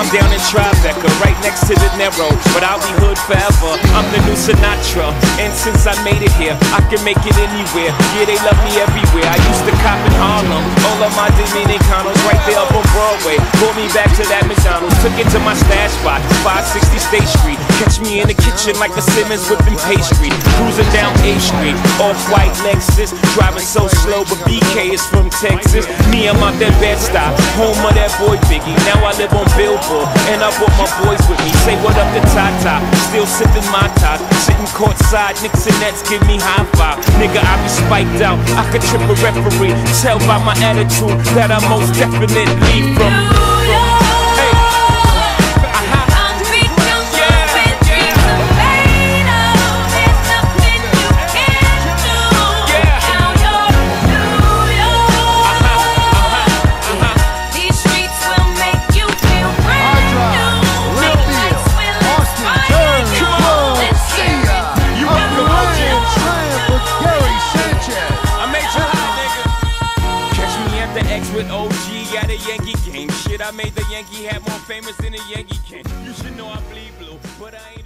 I'm down in Tribeca, right next to the Narrow, but I'll be hood forever. I'm the new Sinatra, and since I made it here, I can make it anywhere. Yeah, they love me everywhere. I used to cop in Harlem, all of my Dominicanos right there up on Broadway. Pulled me back to that McDonald's, took it to my stash spot, 560 State Street. Catch me in the kitchen like a Simmons whipping pastry. Cruising down A Street, off-white Lexus, driving so slow, but BK is from Texas. Me, I'm out that Bed-Stuy, home of that boy Biggie. Now I live on Billboard, and I brought my boys with me. Say what up to Tata, still sipping Montage, sitting courtside, Knicks and Nets give me high five. Nigga, I be spiked out, I could trip a referee. Tell by my attitude that I most definitely from. With OG at a Yankee game. Shit, I made the Yankee hat more famous than a Yankee can. You should know I bleed blue, but I ain't